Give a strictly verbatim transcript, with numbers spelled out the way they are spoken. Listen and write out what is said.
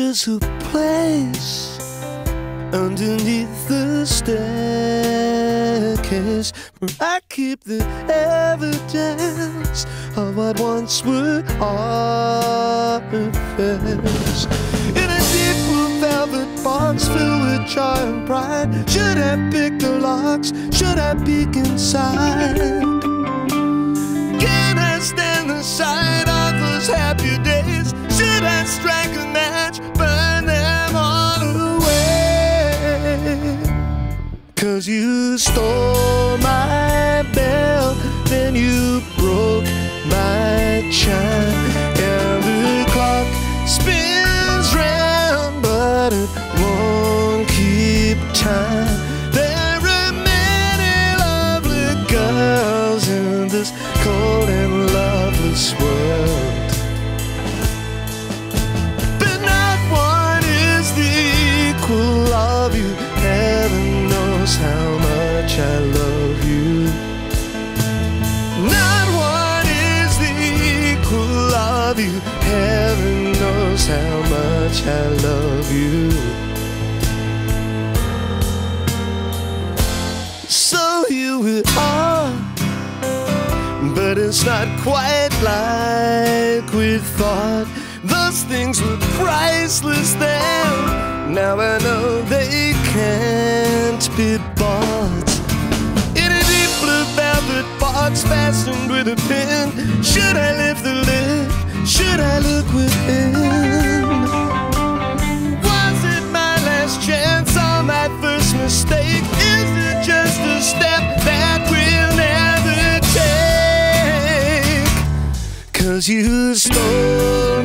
There's a place underneath the staircase where I keep the evidence of what once were our affairs. In a deep blue velvet box filled with joy and pride, should I pick the locks? Should I peek inside? Can I stand the sight of those happy days? Should I strike a match, burn them all away? 'Cause you stole my bell, then you broke my chime, and the clock spins round, but it won't keep time. There are many lovely girls in this cold and loveless world, but not one is the equal of you. Heaven knows how much I love you. Not one is the equal of you. Heaven knows how much I love you. So here we are, but it's not quite like we thought. Those things were priceless then. Now I know they can't be bought. In a deep blue velvet box fastened with a pin, should I lift the lid? Should I look within? Was it my last chance or my first mistake? Is it just a step that we'll never take? 'Cause you stole